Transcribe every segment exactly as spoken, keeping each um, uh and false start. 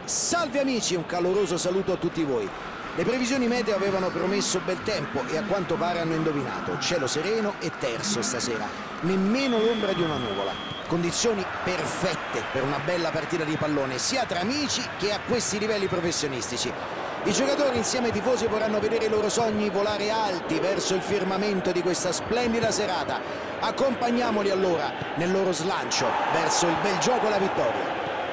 Salve amici, un caloroso saluto a tutti voi. Le previsioni meteo avevano promesso bel tempo e a quanto pare hanno indovinato. Cielo sereno e terso stasera, nemmeno l'ombra di una nuvola. Condizioni perfette per una bella partita di pallone, sia tra amici che a questi livelli professionistici. I giocatori insieme ai tifosi vorranno vedere i loro sogni volare alti verso il firmamento di questa splendida serata. Accompagniamoli allora nel loro slancio verso il bel gioco e la vittoria.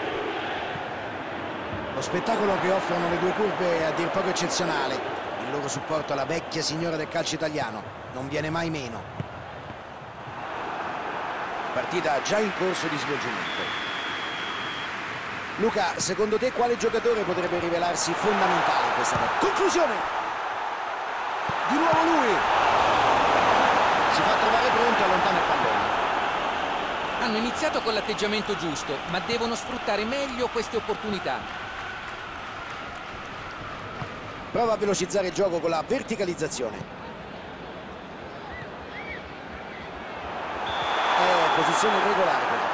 Lo spettacolo che offrono le due curve è a dir poco eccezionale. Il loro supporto alla vecchia signora del calcio italiano non viene mai meno. Partita già in corso di svolgimento. Luca, secondo te quale giocatore potrebbe rivelarsi fondamentale in questa partita? Conclusione! Di nuovo lui! Si fa trovare pronto e allontana il pallone. Hanno iniziato con l'atteggiamento giusto, ma devono sfruttare meglio queste opportunità. Prova a velocizzare il gioco con la verticalizzazione. È posizione regolare però.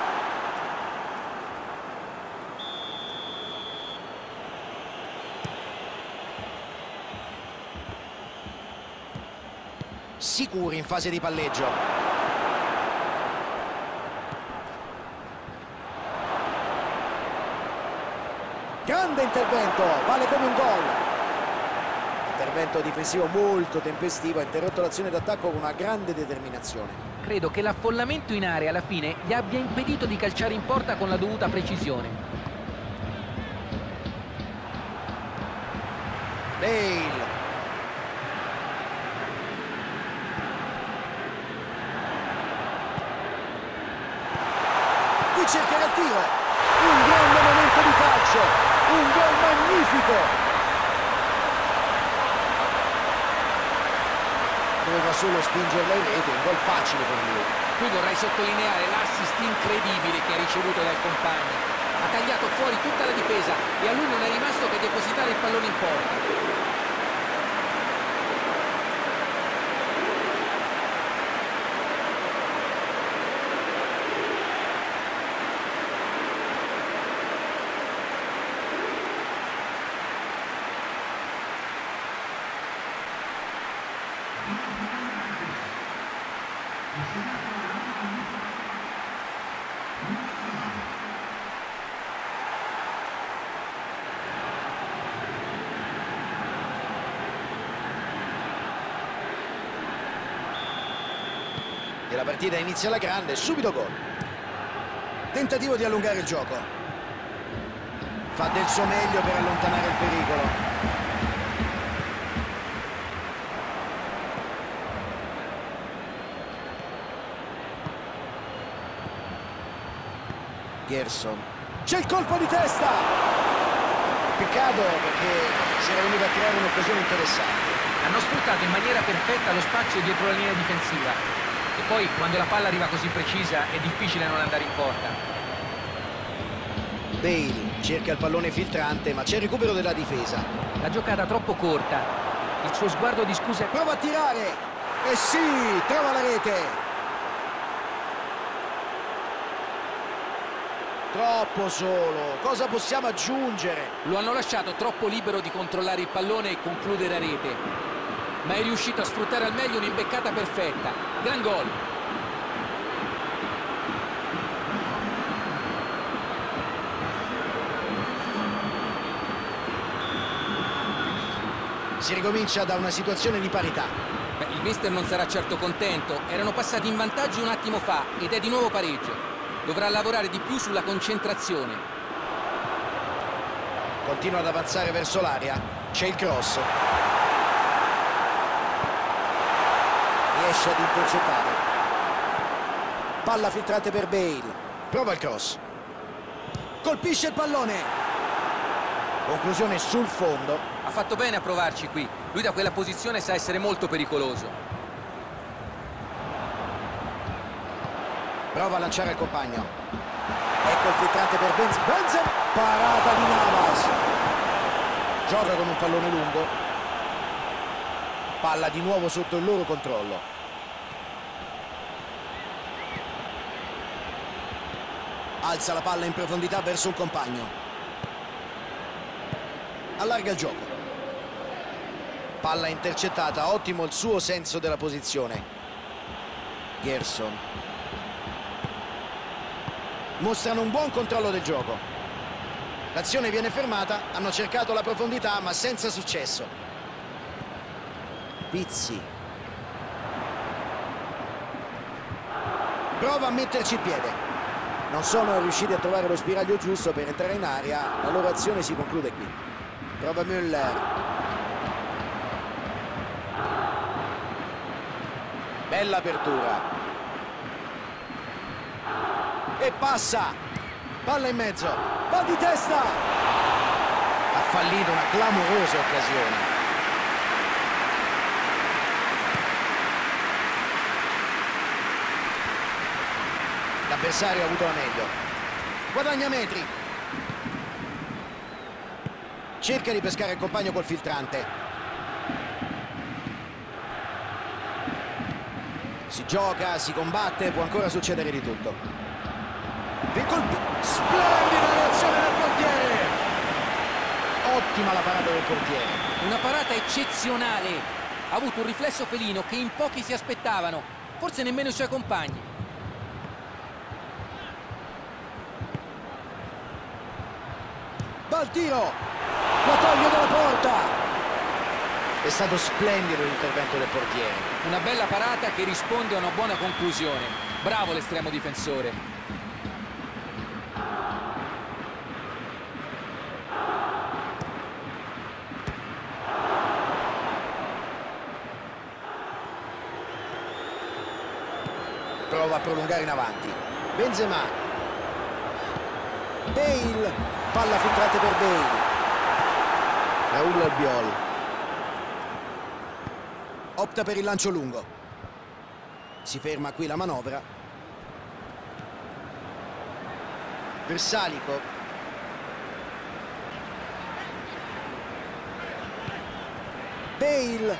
Sicuri in fase di palleggio. Grande intervento, vale come un gol. Intervento difensivo molto tempestivo, ha interrotto l'azione d'attacco con una grande determinazione. Credo che l'affollamento in area alla fine gli abbia impedito di calciare in porta con la dovuta precisione. Bale. Qui cercherà il tiro. Un grande momento di calcio. Un gol magnifico. Doveva solo spingerla in rete, un gol facile per lui. Qui vorrei sottolineare l'assist incredibile che ha ricevuto dal compagno. Ha tagliato fuori tutta la difesa e a lui non è rimasto che depositare il pallone in porta. E la partita inizia alla grande, subito gol. Tentativo di allungare il gioco. Fa del suo meglio per allontanare il pericolo. Gerson. C'è il colpo di testa! Peccato perché si era venuto a creare un'occasione interessante. Hanno sfruttato in maniera perfetta lo spazio dietro la linea difensiva. E poi, quando la palla arriva così precisa, è difficile non andare in porta. Bale cerca il pallone filtrante, ma c'è il recupero della difesa. La giocata troppo corta. Il suo sguardo di scusa... Prova a tirare! E sì, trova la rete! Troppo solo, cosa possiamo aggiungere? Lo hanno lasciato troppo libero di controllare il pallone e concludere a rete. Ma è riuscito a sfruttare al meglio un'imbeccata perfetta. Gran gol. Si ricomincia da una situazione di parità. Beh, il mister non sarà certo contento. Erano passati in vantaggio un attimo fa ed è di nuovo pareggio. Dovrà lavorare di più sulla concentrazione. Continua ad avanzare verso l'area. C'è il cross. Riesce ad intercettare. Palla filtrante per Bale. Prova il cross. Colpisce il pallone. Conclusione sul fondo. Ha fatto bene a provarci qui. Lui da quella posizione sa essere molto pericoloso. Prova a lanciare il compagno. Ecco il filtrante per Benzema. Benzema. Parata di Navas. Gioca con un pallone lungo. Palla di nuovo sotto il loro controllo. Alza la palla in profondità verso un compagno. Allarga il gioco. Palla intercettata, ottimo il suo senso della posizione. Gerson. Mostrano un buon controllo del gioco. L'azione viene fermata, hanno cercato la profondità ma senza successo. Pizzi. Prova a metterci il piede. Non sono riusciti a trovare lo spiraglio giusto per entrare in area, la loro azione si conclude qui. Prova Müller. Bella apertura. E passa. Palla in mezzo. Va di testa. Ha fallito una clamorosa occasione. L'avversario ha avuto la meglio. Guadagna metri. Cerca di pescare il compagno col filtrante. Si gioca, si combatte, può ancora succedere di tutto. Colpi. Splendida reazione del portiere. Ottima la parata del portiere. Una parata eccezionale. Ha avuto un riflesso felino che in pochi si aspettavano, forse nemmeno i suoi compagni. Va al tiro. La toglie dalla porta. È stato splendido l'intervento del portiere. Una bella parata che risponde a una buona conclusione. Bravo l'estremo difensore. Prova a prolungare in avanti. Benzema. Bale. Palla filtrata per Bale. Raul Albiol. Opta per il lancio lungo. Si ferma qui la manovra. Versalico. Bale.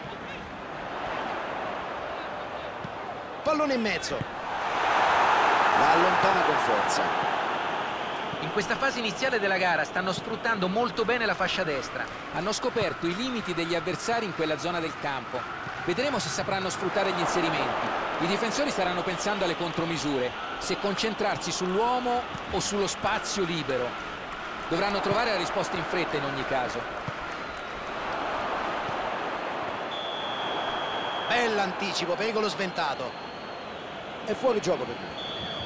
Pallone in mezzo. La allontana con forza. In questa fase iniziale della gara stanno sfruttando molto bene la fascia destra. Hanno scoperto i limiti degli avversari in quella zona del campo. Vedremo se sapranno sfruttare gli inserimenti. I difensori staranno pensando alle contromisure, se concentrarsi sull'uomo o sullo spazio libero. Dovranno trovare la risposta in fretta in ogni caso. Bell'anticipo, pericolo sventato. È fuori gioco per lui.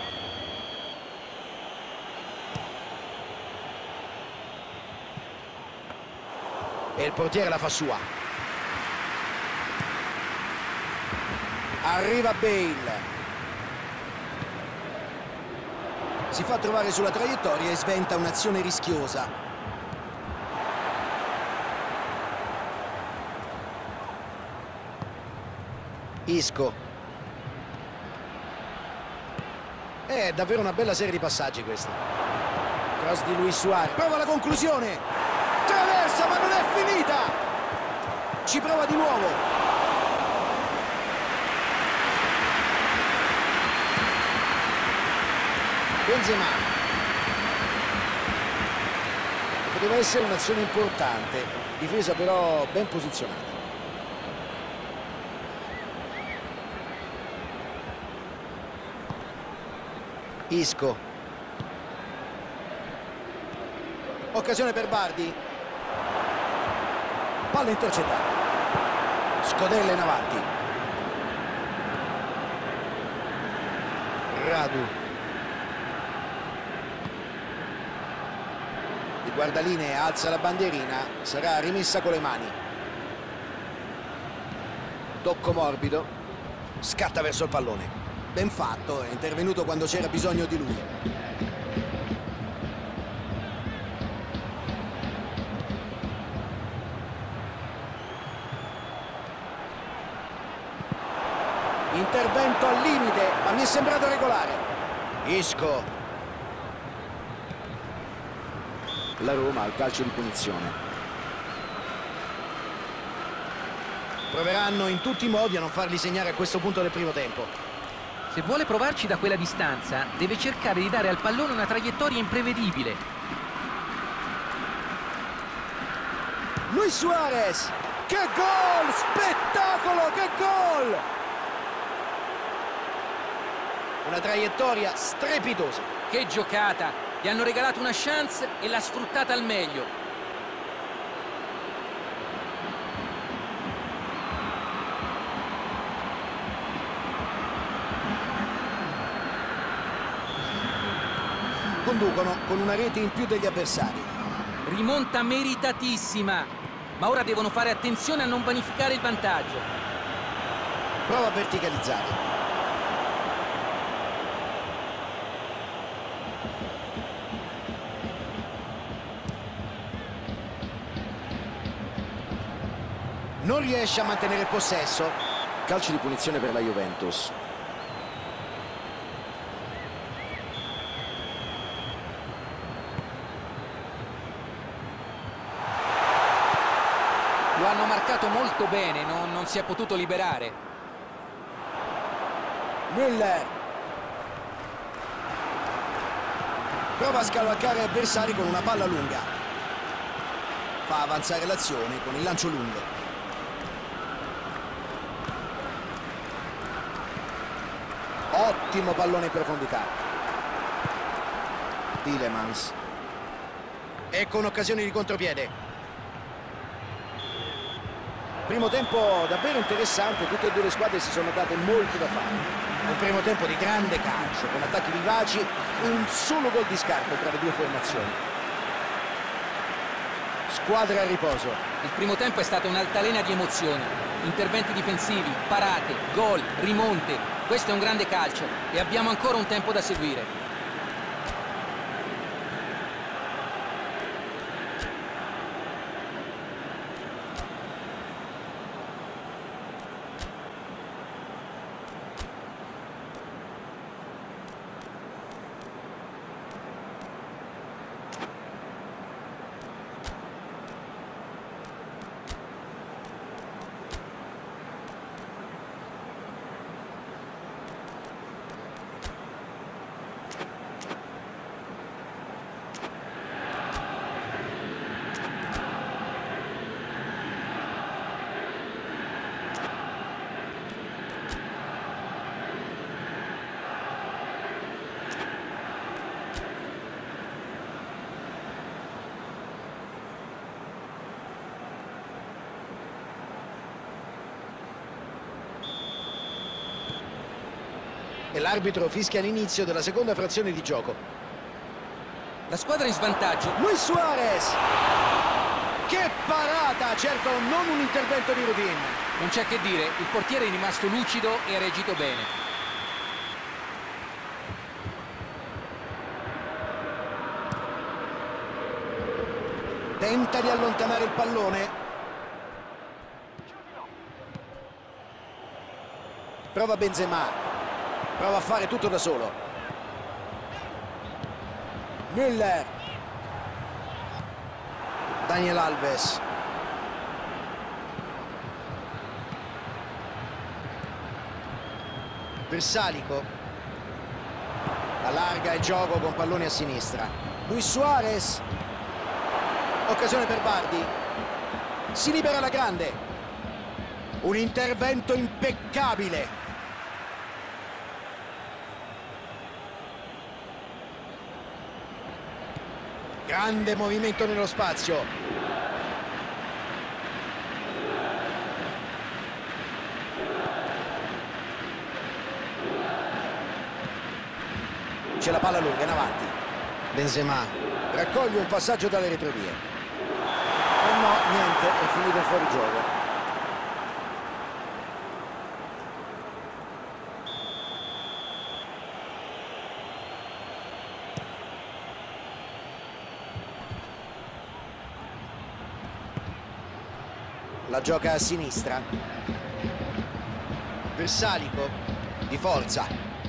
E il portiere la fa sua. Arriva Bale. Si fa trovare sulla traiettoria e sventa un'azione rischiosa. Isco. È davvero una bella serie di passaggi questa. Cross di Luis Suarez. Prova la conclusione. Traversa, ma non è finita. Ci prova di nuovo. Benzema. Poteva essere un'azione importante, difesa però ben posizionata. Isco. Occasione per Bardi. Palla intercettata. Scodella in avanti. Radu. Il guardalinee alza la bandierina, sarà rimessa con le mani. Tocco morbido. Scatta verso il pallone. Ben fatto, è intervenuto quando c'era bisogno di lui. Intervento al limite, ma mi è sembrato regolare. Isco. La Roma al calcio di punizione. Proveranno in tutti i modi a non farli segnare a questo punto del primo tempo. Se vuole provarci da quella distanza, deve cercare di dare al pallone una traiettoria imprevedibile. Luis Suarez, che gol! Spettacolo, che gol! Una traiettoria strepitosa. Che giocata! Gli hanno regalato una chance e l'ha sfruttata al meglio. Conducono con una rete in più degli avversari. Rimonta meritatissima, ma ora devono fare attenzione a non vanificare il vantaggio. Prova a verticalizzare. Non riesce a mantenere il possesso. Calcio di punizione per la Juventus. Lo hanno marcato molto bene, non, non si è potuto liberare. Müller prova a scavalcare avversari con una palla lunga. Fa avanzare l'azione con il lancio lungo. Ottimo pallone in profondità. Tielemans. E con occasioni di contropiede. Primo tempo davvero interessante, tutte e due le squadre si sono date molto da fare. Un primo tempo di grande calcio, con attacchi vivaci e un solo gol di scarto tra le due formazioni. Squadra a riposo. Il primo tempo è stata un'altalena di emozioni. Interventi difensivi, parate, gol, rimonte. Questo è un grande calcio e abbiamo ancora un tempo da seguire. E l'arbitro fischia l'inizio della seconda frazione di gioco. La squadra in svantaggio. Luis Suarez! Che parata! Certo, non un intervento di routine. Non c'è che dire, il portiere è rimasto lucido e ha reagito bene. Tenta di allontanare il pallone. Prova Benzema. Prova a fare tutto da solo. Müller. Daniel Alves. Versalico. Allarga il gioco con pallone a sinistra. Luis Suarez. Occasione per Bardi. Si libera la grande. Un intervento impeccabile. Grande movimento nello spazio. C'è la palla lunga in avanti. Benzema raccoglie un passaggio dalle retrovie. E no, niente, è finito il fuorigioco. La gioca a sinistra. Versalico di forza.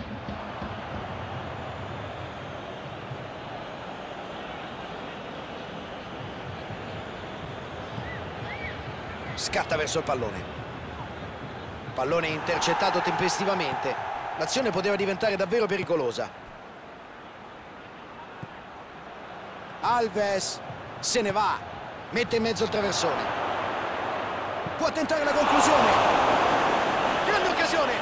Scatta verso il pallone. Pallone intercettato tempestivamente. L'azione poteva diventare davvero pericolosa. Alves se ne va. Mette in mezzo il traversone. Può tentare la conclusione. Grande occasione.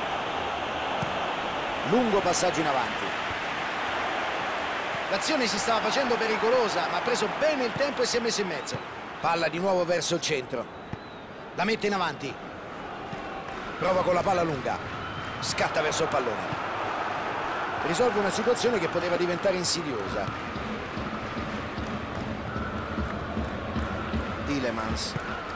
Lungo passaggio in avanti. L'azione si stava facendo pericolosa, ma ha preso bene il tempo e si è messo in mezzo. Palla di nuovo verso il centro. La mette in avanti. Prova con la palla lunga. Scatta verso il pallone. Risolve una situazione che poteva diventare insidiosa. Tielemans.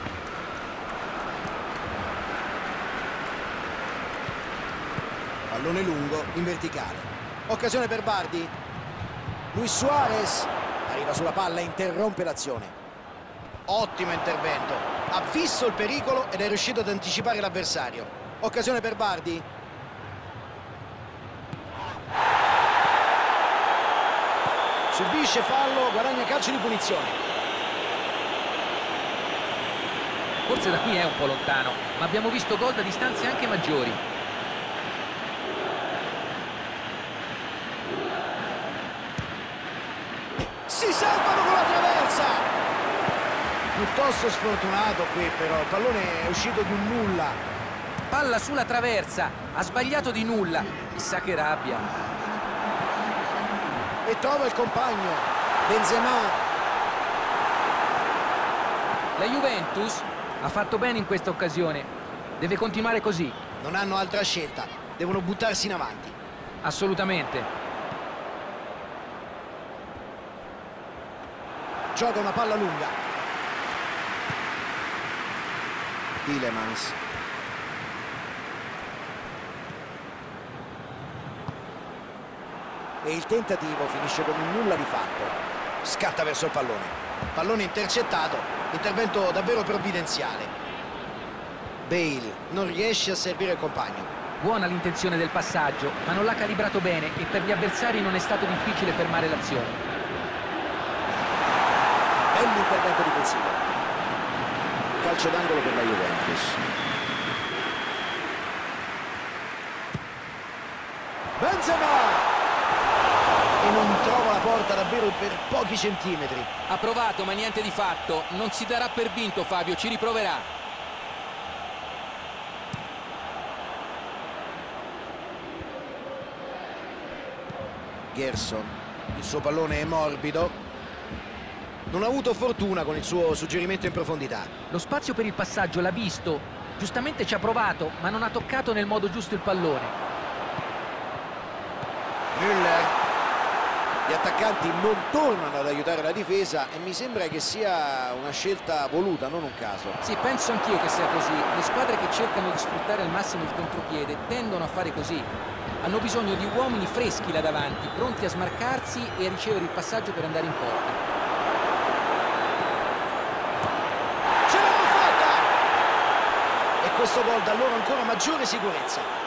Pallone lungo in verticale. Occasione per Bardi. Luis Suarez arriva sulla palla e interrompe l'azione. Ottimo intervento. Ha visto il pericolo ed è riuscito ad anticipare l'avversario. Occasione per Bardi. Subisce fallo, guadagna calcio di punizione. Forse da qui è un po' lontano, ma abbiamo visto gol da distanze anche maggiori. Si salvano con la traversa! Piuttosto sfortunato qui però, il pallone è uscito di un nulla. Palla sulla traversa, ha sbagliato di nulla, chissà che rabbia. E trova il compagno, Benzema. La Juventus ha fatto bene in questa occasione, deve continuare così. Non hanno altra scelta, devono buttarsi in avanti. Assolutamente. Gioca una palla lunga. Tielemans. E il tentativo finisce con un nulla di fatto. Scatta verso il pallone. Pallone intercettato. Intervento davvero provvidenziale. Bale non riesce a servire il compagno. Buona l'intenzione del passaggio, ma non l'ha calibrato bene e per gli avversari non è stato difficile fermare l'azione. Bell'intervento difensivo. Calcio d'angolo per la Juventus. Benzema! E non trova la porta davvero per pochi centimetri. Ha provato ma niente di fatto, non si darà per vinto Fabio, ci riproverà. Gerson, il suo pallone è morbido. Non ha avuto fortuna con il suo suggerimento in profondità. Lo spazio per il passaggio l'ha visto, giustamente ci ha provato, ma non ha toccato nel modo giusto il pallone. Müller. Gli attaccanti non tornano ad aiutare la difesa e mi sembra che sia una scelta voluta, non un caso. Sì, penso anch'io che sia così. Le squadre che cercano di sfruttare al massimo il contropiede tendono a fare così. Hanno bisogno di uomini freschi là davanti, pronti a smarcarsi e a ricevere il passaggio per andare in porta. Ce l'hanno fatta! E questo gol dà loro ancora maggiore sicurezza.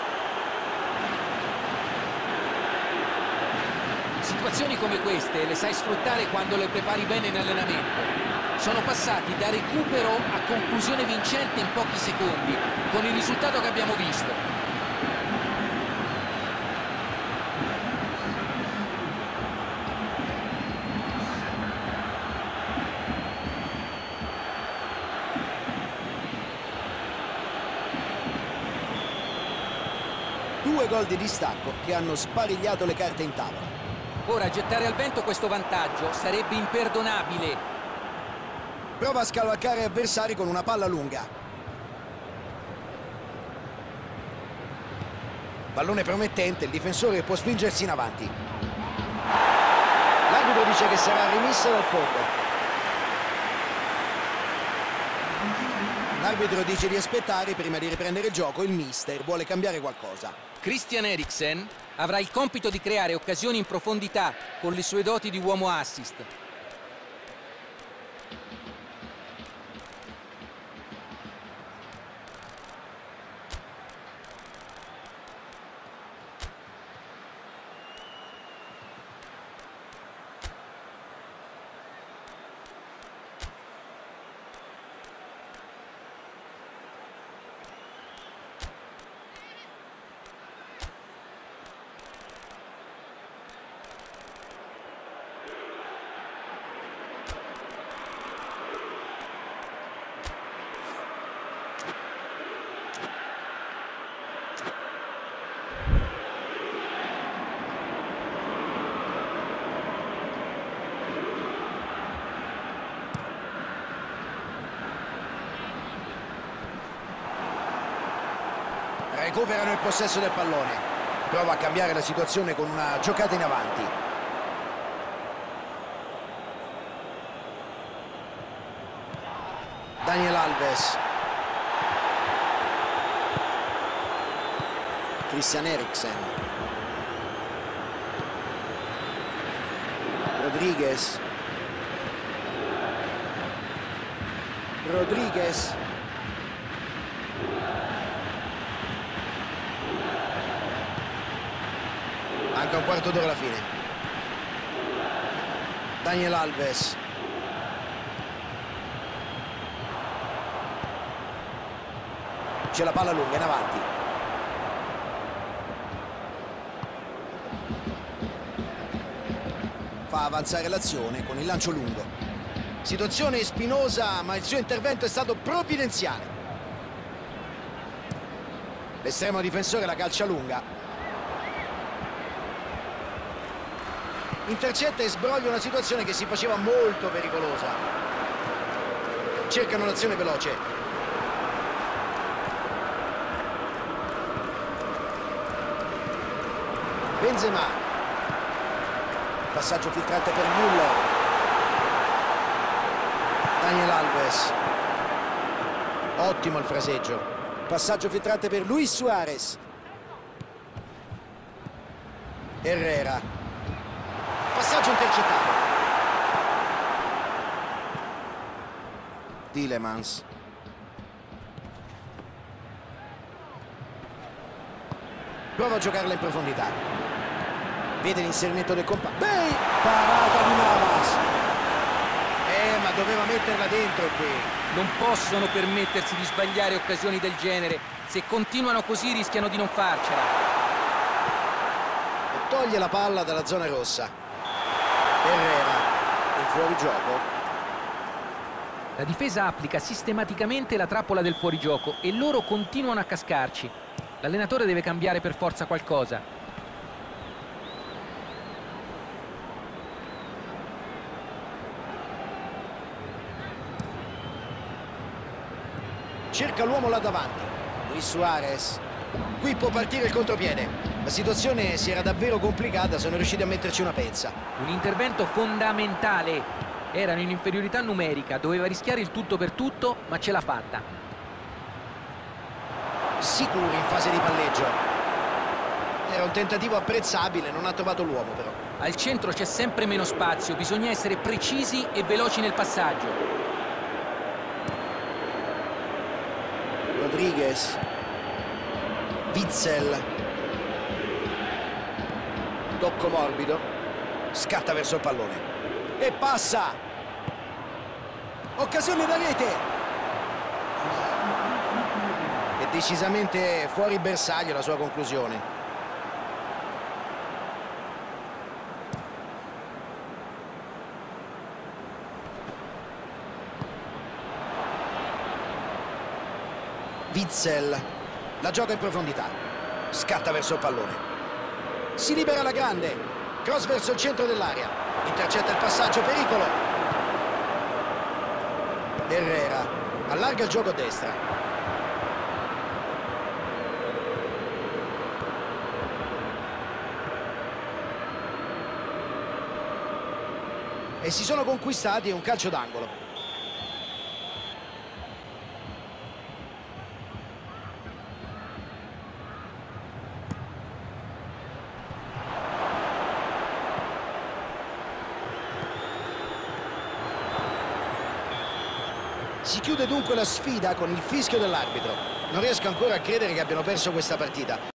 Situazioni come queste le sai sfruttare quando le prepari bene in allenamento. Sono passati da recupero a conclusione vincente in pochi secondi, con il risultato che abbiamo visto. Due gol di distacco che hanno sparigliato le carte in tavola. Ora gettare al vento questo vantaggio sarebbe imperdonabile. Prova a scavalcare avversari con una palla lunga. Pallone promettente, il difensore può spingersi in avanti. L'arbitro dice che sarà rimessa dal fondo. L'arbitro dice di aspettare prima di riprendere il gioco. Il mister vuole cambiare qualcosa. Christian Eriksen avrà il compito di creare occasioni in profondità con le sue doti di uomo assist. recuperano il possesso del pallone. Prova a cambiare la situazione con una giocata in avanti. Daniel Alves. Christian Eriksen. Rodriguez. Rodriguez. Manca un quarto d'ora alla fine. Daniel Alves. C'è la palla lunga in avanti. Fa avanzare l'azione con il lancio lungo. Situazione spinosa, ma il suo intervento è stato provvidenziale. L'estremo difensore la calcia lunga. Intercetta e sbroglia una situazione che si faceva molto pericolosa. Cercano l'azione veloce. Benzema. Passaggio filtrante per Müller. Daniel Alves. Ottimo il fraseggio. Passaggio filtrante per Luis Suarez. Herrera. Passaggio intercettato. Tielemans. Prova a giocarla in profondità. Vede l'inserimento del compagno. Beh, parata di Navas. Eh, ma doveva metterla dentro qui. Non possono permettersi di sbagliare occasioni del genere. Se continuano così rischiano di non farcela. E toglie la palla dalla zona rossa. Herrera in fuorigioco. La difesa applica sistematicamente la trappola del fuorigioco e loro continuano a cascarci. L'allenatore deve cambiare per forza qualcosa. Cerca l'uomo là davanti. Luis Suarez. Qui può partire il contropiede. La situazione si era davvero complicata, sono riusciti a metterci una pezza. Un intervento fondamentale. Erano in inferiorità numerica, doveva rischiare il tutto per tutto, ma ce l'ha fatta. Sicuri in fase di palleggio. Era un tentativo apprezzabile, non ha trovato l'uomo però. Al centro c'è sempre meno spazio, bisogna essere precisi e veloci nel passaggio. Rodriguez. Witzel. Tocco morbido. Scatta verso il pallone. E passa. Occasione da rete. È decisamente fuori bersaglio la sua conclusione. Witzel. La gioca in profondità. Scatta verso il pallone. Si libera la grande. Cross verso il centro dell'area. Intercetta il passaggio, pericolo. Herrera. Allarga il gioco a destra. E si sono conquistati un calcio d'angolo. Si chiude dunque la sfida con il fischio dell'arbitro. Non riesco ancora a credere che abbiano perso questa partita.